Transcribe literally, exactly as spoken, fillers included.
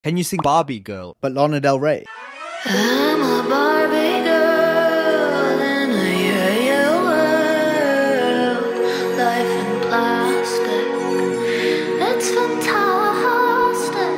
Can you sing Barbie Girl, but Lana Del Rey? Ah.